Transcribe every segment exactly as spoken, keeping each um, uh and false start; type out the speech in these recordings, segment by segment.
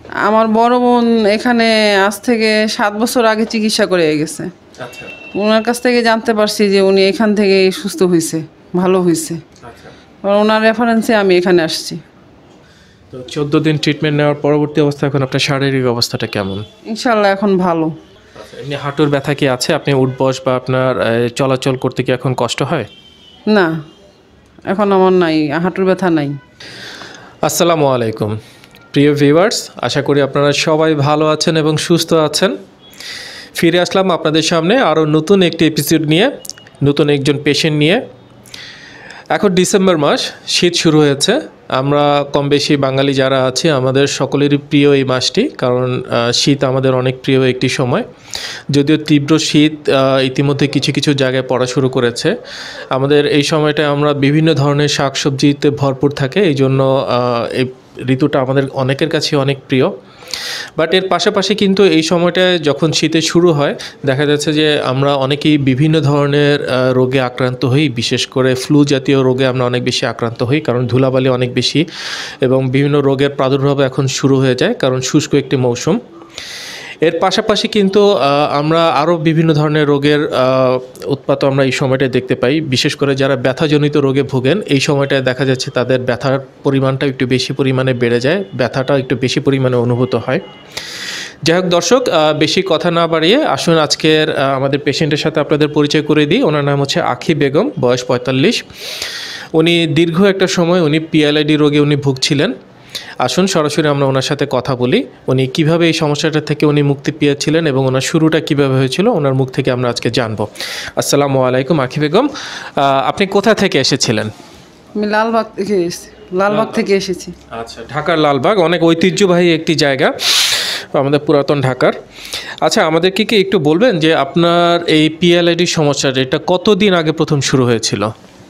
আমার বড় বোন এখানে আজ থেকে সাত বছর আগে চিকিৎসা করে গেছে। আচ্ছা। ওনার কাছ থেকে জানতে পারছি যে উনি এখান থেকে সুস্থ হয়েছে, ভালো হয়েছে। আচ্ছা। ওনার রেফারেন্সে আমি এখানে আসছি। তো চোদ্দ দিন ট্রিটমেন্ট নেওয়ার পরবর্তী অবস্থা এখন আপনার শারীরিক অবস্থাটা কেমন? ইনশাল্লাহ এখন ভালো। আচ্ছা, এমনি হাঁটুর ব্যথা কি আছে? আপনি উঠবস বা আপনার চলাচল করতে কি এখন কষ্ট হয়? না, এখন আমার নাই, হাঁটুর ব্যথা নাই। আসসালামু আলাইকুম প্রিয় ভিউয়ার্স, আশা করি আপনারা সবাই ভালো আছেন এবং সুস্থ আছেন। ফিরে আসলাম আপনাদের সামনে আরও নতুন একটি এপিসোড নিয়ে, নতুন একজন পেশেন্ট নিয়ে। এখন ডিসেম্বর মাস, শীত শুরু হয়েছে। আমরা কম বেশি বাঙালি যারা আছি আমাদের সকলেরই প্রিয় এই মাসটি, কারণ শীত আমাদের অনেক প্রিয় একটি সময়। যদিও তীব্র শীত ইতিমধ্যে কিছু কিছু জায়গায় পড়া শুরু করেছে। আমাদের এই সময়টায় আমরা বিভিন্ন ধরনের শাকসবজিতে ভরপুর থাকে, এই জন্য এই ঋতুটা আমাদের অনেকের কাছে অনেক প্রিয়। বাট এর পাশাপাশি কিন্তু এই সময়টায় যখন শীতে শুরু হয় দেখা যাচ্ছে যে আমরা অনেকেই বিভিন্ন ধরনের রোগে আক্রান্ত হই, বিশেষ করে ফ্লু জাতীয় রোগে আমরা অনেক বেশি আক্রান্ত হই, কারণ ধুলাবালি অনেক বেশি এবং বিভিন্ন রোগের প্রাদুর্ভাব এখন শুরু হয়ে যায়, কারণ শুষ্ক একটি মৌসুম। এর পাশাপাশি কিন্তু আমরা আরও বিভিন্ন ধরনের রোগের উৎপাত আমরা এই সময়টায় দেখতে পাই। বিশেষ করে যারা ব্যথাজনিত রোগে ভোগেন এই সময়টায় দেখা যাচ্ছে তাদের ব্যথার পরিমাণটা একটু বেশি পরিমাণে বেড়ে যায়, ব্যথাটা একটু বেশি পরিমাণে অনুভূত হয়। যাই হোক দর্শক, বেশি কথা না বাড়িয়ে আসুন আজকের আমাদের পেশেন্টের সাথে আপনাদের পরিচয় করে দিই। ওনার নাম হচ্ছে আখি বেগম, বয়স পঁয়তাল্লিশ। উনি দীর্ঘ একটা সময় উনি পিএলআইডি রোগে উনি ভুগছিলেন। আসুন সরাসরি আমরা ওনার সাথে কথা বলি, উনি কিভাবে এই সমস্যাটা থেকে উনি মুক্তি পেয়েছিলেন এবং ওনার শুরুটা কিভাবে হয়েছিল ওনার মুখ থেকে আমরা আজকে জানবো। আসসালামু আলাইকুম আখি বেগম, আপনি কোথা থেকে এসেছিলেন? আমি লালবাগ থেকে এসেছি। লালবাগ থেকে এসেছি। আচ্ছা, ঢাকার লালবাগ অনেক ঐতিহ্যবাহী একটি জায়গা আমাদের পুরাতন ঢাকার। আচ্ছা, আমাদেরকে কি একটু বলবেন যে আপনার এই পিএলআইডি সমস্যাটা এটা কতদিন আগে প্রথম শুরু হয়েছিল?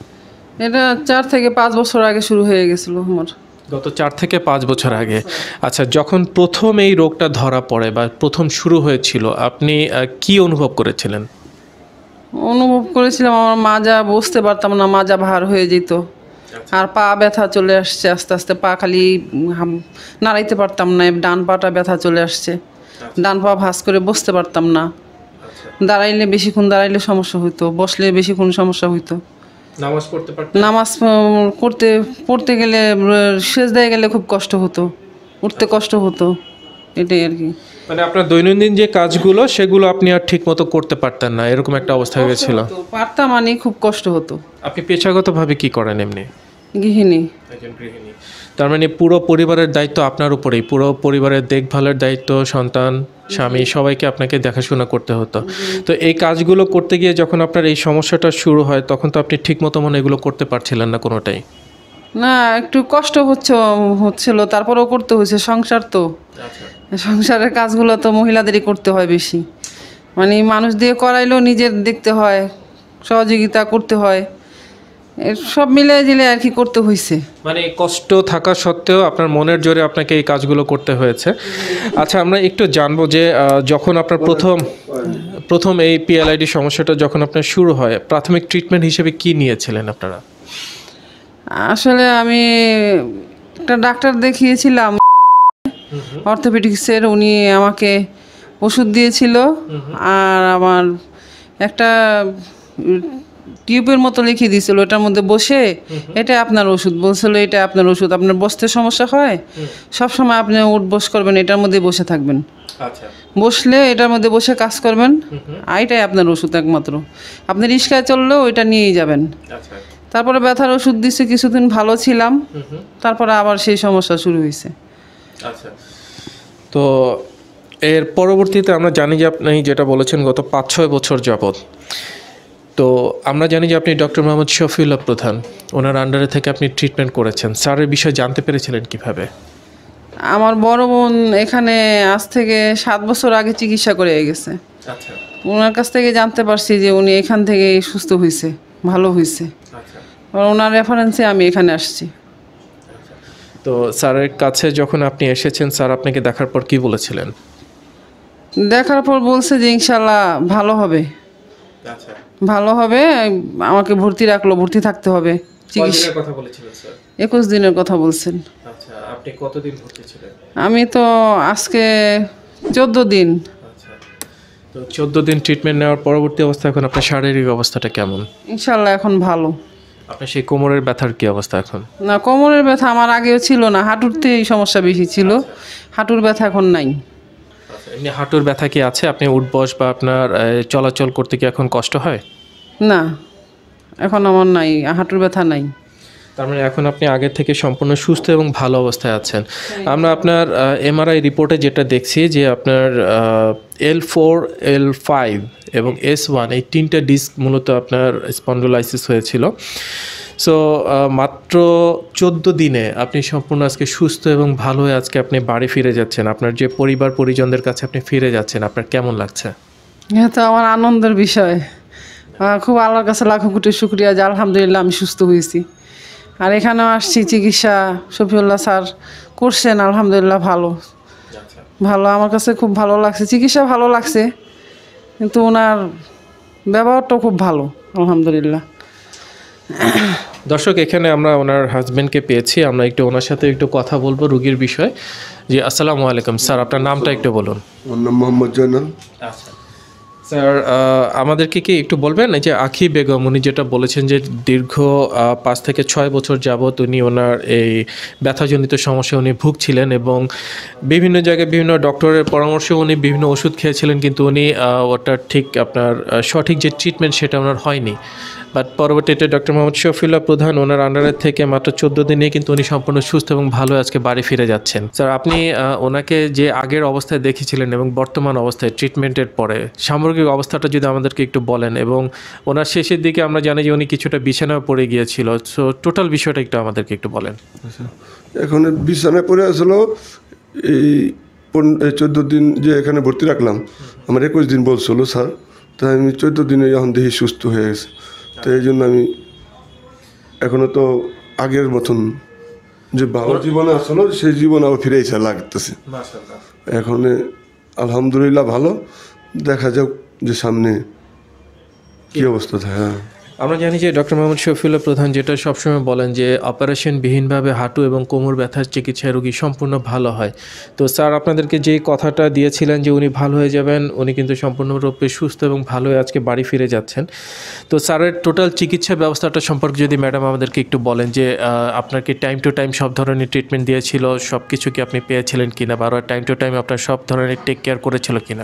এটা চার থেকে পাঁচ বছর আগে শুরু হয়ে গেছিল আমার। গত চার থেকে পাঁচ বছর আগে। আচ্ছা, যখন প্রথম এই রোগটা ধরা পড়ে বা প্রথম শুরু হয়েছিল আপনি কি অনুভব করেছিলেন? অনুভব করেছিলাম আমার মাজা বসতে পারতাম না, মাজা ভার হয়ে যেত, আর পা ব্যথা চলে আসছে আস্তে আস্তে। পা খালি নাড়াইতে পারতাম না, ডান পাটা ব্যথা চলে আসছে, ডান পা ভাঁজ করে বসতে পারতাম না। দাঁড়াইলে বেশিক্ষণ দাঁড়াইলে সমস্যা হইতো, বসলে বেশিক্ষণ সমস্যা হইতো। নামাজ পড়তে পারতেন? নামাজ করতে পড়তে গেলে সেজদায় গেলে খুব কষ্ট হতো, উঠতে কষ্ট হতো, এটাই আর কি। মানে আপনার দৈনন্দিন যে কাজগুলো সেগুলো আপনি আর ঠিক মতো করতে পারতেন না, এরকম একটা অবস্থা হয়ে গেছিল? পারতাম মানে খুব কষ্ট হতো। আপনি পেশাগতভাবে কি করেন? এমনি গৃহিণী। একজন গৃহিণী। তার মানে পুরো পরিবারের দায়িত্ব আপনার উপরেই, পুরো পরিবারের দেখভালের দায়িত্ব, সন্তান, স্বামী সবাইকে আপনাকে দেখাশোনা করতে হতো। তো এই কাজগুলো করতে গিয়ে যখন আপনার এই সমস্যাটা শুরু হয় তখন তো আপনি ঠিক মতো মনে এগুলো করতে পারছিলেন না কোনোটাই? না, একটু কষ্ট হচ্ছে হচ্ছিল, তারপরেও করতে হয়েছে, সংসার তো। সংসারের কাজগুলো তো মহিলাদেরই করতে হয় বেশি, মানে মানুষ দিয়ে করাইলেও নিজের দেখতে হয়, সহযোগিতা করতে হয়, সব মিলে জিলে আর কি করতে হয়েছে। মানে কষ্ট থাকা সত্ত্বেও আপনার মনের জোরে আপনাকে এই কাজগুলো করতে হয়েছে। আচ্ছা, আমরা একটু জানবো যে যখন আপনার প্রথম প্রথম এই পিএলআইডি সমস্যাটা যখন আপনার শুরু হয় প্রাথমিক ট্রিটমেন্ট হিসেবে কি নিয়েছিলেন আপনারা? আসলে আমি একটা ডাক্তার দেখিয়েছিলাম অর্থোপেডিক্সের, উনি আমাকে ওষুধ দিয়েছিল আর আমার একটা টিউবের মতো লিখে দিয়েছিল, ওটার মধ্যে বসে এটা আপনার ওষুধ বলছিল, এটা আপনার ওষুধ, আপনার বসতে সমস্যা হয় সব সময় আপনি উঠ বস করবেন, এটার মধ্যে বসে থাকবেন, বসলে এটার মধ্যে বসে কাজ করবেন, এটাই আপনার ওষুধ একমাত্র, আপনি রিস্কায় চললেও ওইটা নিয়েই যাবেন। তারপরে ব্যথার ওষুধ দিচ্ছে, কিছুদিন ভালো ছিলাম, তারপরে আবার সেই সমস্যা শুরু হয়েছে। আচ্ছা, তো এর পরবর্তীতে আমরা জানি যে আপনি যেটা বলেছেন গত পাঁচ ছয় বছর যাবৎ, তো আমরা জানি যে আপনি ডক্টর মোহাম্মদ শফিউল্লাহ প্রধান, ওনার আন্ডারে থেকে আপনি ট্রিটমেন্ট করেছেন। স্যারের বিষয়ে জানতে পেরেছিলেন কিভাবে? আমার বড় বোন এখানে আজ থেকে সাত বছর আগে চিকিৎসা করে গেছে। আচ্ছা। ওনার কাছ থেকে জানতে পারছি যে উনি এখান থেকে সুস্থ হয়েছে, ভালো হয়েছে। আচ্ছা। ওনার রেফারেন্সে আমি এখানে আসছি। তো স্যারের কাছে যখন আপনি এসেছেন স্যার আপনাকে দেখার পর কি বলেছিলেন? দেখার পর বলছে যে ইনশাল্লাহ ভালো হবে। আচ্ছা, ভালো হবে, আমাকে ভর্তি রাখলো, ভর্তি থাকতে হবে। চিকিৎসার কথা বলেছিলেন স্যার? একুশ দিনের কথা বলছেন। আচ্ছা, আপনি কতদিন ভর্তি ছিলেন? আমি তো আজকে চোদ্দ দিন। আচ্ছা, তো চোদ্দ দিন ট্রিটমেন্ট নেওয়ার পরবর্তী অবস্থা এখন আপনার শারীরিক অবস্থাটা কেমন? ইনশাল্লাহ এখন ভালো। আপনার সেই কোমরের ব্যথার কি অবস্থা এখন? না, কোমরের ব্যথা আমার আগেও ছিল না, হাঁটুরতেই সমস্যা বেশি ছিল, হাঁটুর ব্যথা এখন নাই। এমনি হাঁটুর ব্যথা কি আছে? আপনি উঠবস বা আপনার আহ, চলাচল করতে কি এখন কষ্ট হয়? না, এখন আমার নাই, হাঁটুর ব্যথা নাই। তার মানে এখন আপনি আগের থেকে সম্পূর্ণ সুস্থ এবং ভালো অবস্থায় আছেন। আমরা আপনার এমআরআই রিপোর্টে যেটা দেখছি যে আপনার এল ফোর এল ফাইভ এবং এস ওয়ান এই তিনটা ডিস্ক মূলত আপনার স্পন্ডোলাইসিস হয়েছিল। সো মাত্র চোদ্দ দিনে আপনি সম্পূর্ণ আজকে সুস্থ এবং ভালো হয়ে আজকে আপনি বাড়ি ফিরে যাচ্ছেন। আপনার যে পরিবার পরিজনদের কাছে আপনি ফিরে যাচ্ছেন, আপনার কেমন লাগছে? এটা তো আমার আনন্দের বিষয়। আহ, খুব আল্লাহর কাছে লাখো কোটি শুক্রিয়া যে আলহামদুলিল্লাহ আমি সুস্থ হয়েছি। আর এখানেও আসছি, চিকিৎসা শফিউল্লাহ স্যার করছেন, আলহামদুলিল্লাহ ভালো ভালো আমার কাছে খুব ভালো লাগছে। চিকিৎসা ভালো লাগছে, কিন্তু ওনার ব্যবহারটাও খুব ভালো, আলহামদুলিল্লাহ। দর্শক, এখানে আমরা ওনার হাজব্যান্ডকে পেয়েছি, আমরা একটু ওনার সাথে একটু কথা বলবো রুগীর বিষয়ে। জি, আসসালামু আলাইকুম স্যার, আপনার নামটা একটু বলুন। আমার নাম মোহাম্মদ জয়নাল। আচ্ছা স্যার, আমাদেরকে কি একটু বলবেন এই যে আখি বেগম, উনি যেটা বলেছেন যে দীর্ঘ আহ, পাঁচ থেকে ছয় বছর যাবৎ উনি ওনার এই ব্যথাজনিত সমস্যা উনি ভুগছিলেন এবং বিভিন্ন জায়গায় বিভিন্ন ডক্টরের পরামর্শে উনি বিভিন্ন ওষুধ খেয়েছিলেন, কিন্তু উনি আহ, ওটা ঠিক আপনার আহ, সঠিক যে ট্রিটমেন্ট সেটা ওনার হয়নি। বাট পরবর্তীতে ডক্টর মোহাম্মদ শফিউল্লাহ প্রধান ওনার আন্ডারের থেকে মাত্র চোদ্দ দিনে কিন্তু উনি সম্পূর্ণ সুস্থ এবং ভালো আজকে বাড়ি ফিরে যাচ্ছেন। স্যার, আপনি আহ, ওনাকে যে আগের অবস্থায় দেখেছিলেন এবং বর্তমান অবস্থায় ট্রিটমেন্টের পরে সামগ্রিক অবস্থাটা যদি আমাদেরকে একটু বলেন, এবং ওনার শেষের দিকে আমরা জানি যে উনি কিছুটা বিছানায় পড়ে গিয়েছিল, সো টোটাল বিষয়টা একটু আমাদেরকে একটু বলেন। এখন বিছানায় পড়ে আসলো এই চোদ্দ দিন যে এখানে ভর্তি রাখলাম, আমার একুশ দিন বলছিল স্যার, তাই আমি চোদ্দ দিনে এখন দেখি সুস্থ হয়ে গেছে। তো এই জন্য আমি এখনো তো আগের মতন যে ভালো জীবনে আসলো সেই জীবন আবার ফিরে এসে লাগতেছে এখন। আলহামদুলিল্লাহ ভালো, দেখা যাক যে সামনে কি অবস্থা থাকে। হ্যাঁ, আমরা জানি যে ডক্টর মোহাম্মদ শফিউল্লাহ প্রধান যেটা সবসময় বলেন যে অপারেশনবিহীনভাবে হাঁটু এবং কোমর ব্যথার চিকিৎসায় রোগী সম্পূর্ণ ভালো হয়। তো স্যার, আপনাদেরকে যে কথাটা দিয়েছিলেন যে উনি ভালো হয়ে যাবেন, উনি কিন্তু সম্পূর্ণরূপে সুস্থ এবং ভালো হয়ে আজকে বাড়ি ফিরে যাচ্ছেন। তো স্যারের টোটাল চিকিৎসা ব্যবস্থাটা সম্পর্কে যদি ম্যাডাম আমাদেরকে একটু বলেন যে আপনার কি টাইম টু টাইম সব ধরনের ট্রিটমেন্ট দিয়েছিল, সব কিছু কি আপনি পেয়েছিলেন কিনা, বা টাইম টু টাইম আপনার সব ধরনের টেক কেয়ার করেছিল কিনা?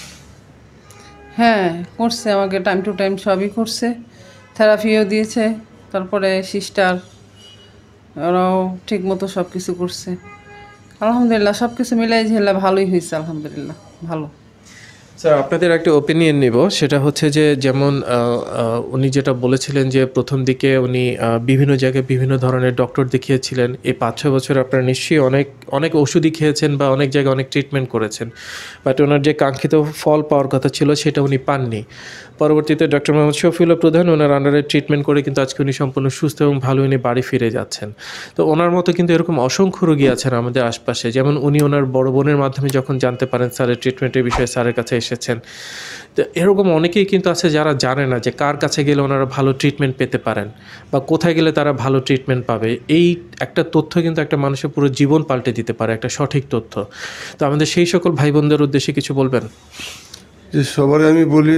হ্যাঁ, করছে, আমাকে টাইম টু টাইম সবই করছে, থেরাপিও দিয়েছে, তারপরে সিস্টার ওরাও ঠিক মতো সব কিছু করছে। আলহামদুলিল্লাহ সব কিছু মিলাই ঝেলা ভালোই হয়েছে, আলহামদুলিল্লাহ ভালো। স্যার, আপনাদের একটা ওপিনিয়ন নিব, সেটা হচ্ছে যে যেমন আহ, আহ, উনি যেটা বলেছিলেন যে প্রথম দিকে উনি আহ, বিভিন্ন জায়গায় বিভিন্ন ধরনের ডক্টর দেখিয়েছিলেন, এই পাঁচ ছয় বছর আপনারা নিশ্চয়ই অনেক অনেক ওষুধই খেয়েছেন বা অনেক জায়গায় অনেক ট্রিটমেন্ট করেছেন, বাট ওনার যে কাঙ্ক্ষিত ফল পাওয়ার কথা ছিল সেটা উনি পাননি। পরবর্তীতে ডক্টর মোহাম্মদ শফিউল্লাহ প্রধান ওনার আন্ডারে ট্রিটমেন্ট করে কিন্তু আজকে উনি সম্পূর্ণ সুস্থ এবং ভালো উনি বাড়ি ফিরে যাচ্ছেন। তো ওনার মতো কিন্তু এরকম অসংখ্য রোগী আছেন আমাদের আশপাশে, যেমন উনি ওনার বড় বোনের মাধ্যমে যখন জানতে পারেন স্যারের ট্রিটমেন্টের বিষয়ে স্যারের কাছে এসেছেন। তো এরকম অনেকেই কিন্তু আছে যারা জানে না যে কার কাছে গেলে ওনারা ভালো ট্রিটমেন্ট পেতে পারেন বা কোথায় গেলে তারা ভালো ট্রিটমেন্ট পাবে। এই একটা তথ্য কিন্তু একটা মানুষের পুরো জীবন পাল্টে দিতে পারে, একটা সঠিক তথ্য। তো আমাদের সেই সকল ভাই বোনদের উদ্দেশ্যে কিছু বলবেন? যে সবারই আমি বলি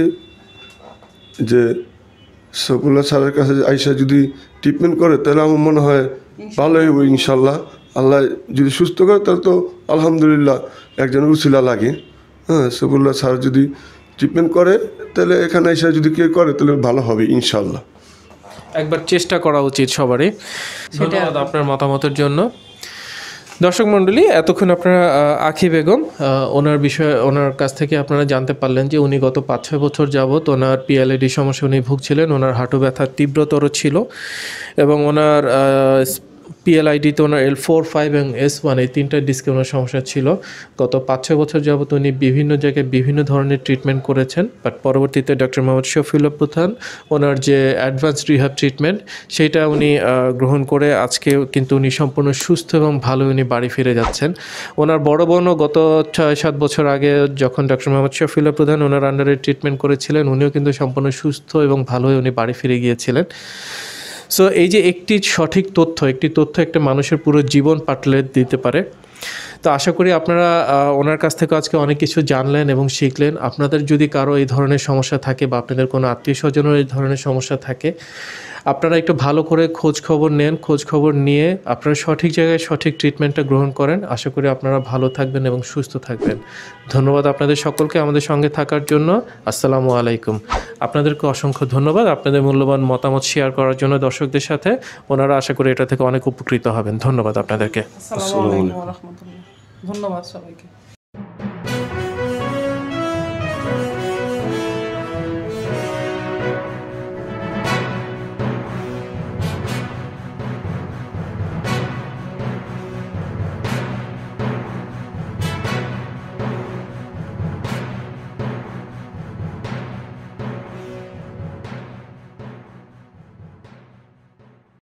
যে শফিউল্লাহ স্যারের কাছে আইসা যদি ট্রিটমেন্ট করে তাহলে আমার মনে হয় ভালোই হইব ইনশাল্লাহ। আল্লাহ যদি সুস্থ করে তাহলে তো আলহামদুলিল্লাহ একজন উসিলা লাগে। হ্যাঁ, শফিউল্লাহ স্যার যদি ট্রিটমেন্ট করে তাহলে এখানে এসে যদি কেউ করে তাহলে ভালো হবে ইনশাল্লাহ। একবার চেষ্টা করা উচিত সবারই। ধন্যবাদ আপনার মতামতের জন্য। দর্শক মণ্ডলী, এতক্ষণ আপনারা আহ, আখি বেগম আহ, ওনার বিষয়ে ওনার কাছ থেকে আপনারা জানতে পারলেন যে উনি গত পাঁচ ছয় বছর যাবৎ ওনার পিএলএডি সমস্যা উনি ভুগছিলেন, ওনার হাঁটু ব্যথা তীব্রতর ছিল এবং ওনার পিএলআইডিতে ওনার এল ফোর ফাইভ এবং এস ওয়ান এই তিনটা ডিস্কে ওনার সমস্যা ছিল। গত পাঁচ ছয় বছর যাবত উনি বিভিন্ন জায়গায় বিভিন্ন ধরনের ট্রিটমেন্ট করেছেন, বাট পরবর্তীতে ডক্টর মোহাম্মদ শফিউল্লাহ প্রধান ওনার যে অ্যাডভান্স রিহ্যাব ট্রিটমেন্ট সেইটা উনি গ্রহণ করে আজকে কিন্তু উনি সম্পূর্ণ সুস্থ এবং ভালো উনি বাড়ি ফিরে যাচ্ছেন। ওনার বড় বোনও গত ছয় সাত বছর আগে যখন ডক্টর মোহাম্মদ শফিউল্লাহ প্রধান ওনার আন্ডারে ট্রিটমেন্ট করেছিলেন, উনিও কিন্তু সম্পূর্ণ সুস্থ এবং ভালো হয়ে উনি বাড়ি ফিরে গিয়েছিলেন। সো এই যে একটি সঠিক তথ্য, একটি তথ্য একটা মানুষের পুরো জীবন পাল্টে দিতে পারে। তো আশা করি আপনারা আহ, ওনার কাছ থেকে আজকে অনেক কিছু জানলেন এবং শিখলেন। আপনাদের যদি কারো এই ধরনের সমস্যা থাকে বা আপনাদের কোনো আত্মীয় স্বজনের এই ধরনের সমস্যা থাকে, আপনারা একটু ভালো করে খোঁজ খবর নেন, খোঁজ খবর নিয়ে আপনারা সঠিক জায়গায় সঠিক ট্রিটমেন্টটা গ্রহণ করেন। আশা করি আপনারা ভালো থাকবেন এবং সুস্থ থাকবেন। ধন্যবাদ আপনাদের সকলকে আমাদের সঙ্গে থাকার জন্য। আসসালামু আলাইকুম। আপনাদেরকে অসংখ্য ধন্যবাদ আপনাদের মূল্যবান মতামত শেয়ার করার জন্য দর্শকদের সাথে। ওনারা আশা করি এটা থেকে অনেক উপকৃত হবেন। ধন্যবাদ আপনাদেরকে। আসসালামু আলাইকুম ওয়া রাহমাতুল্লাহ। ধন্যবাদ সবাইকে।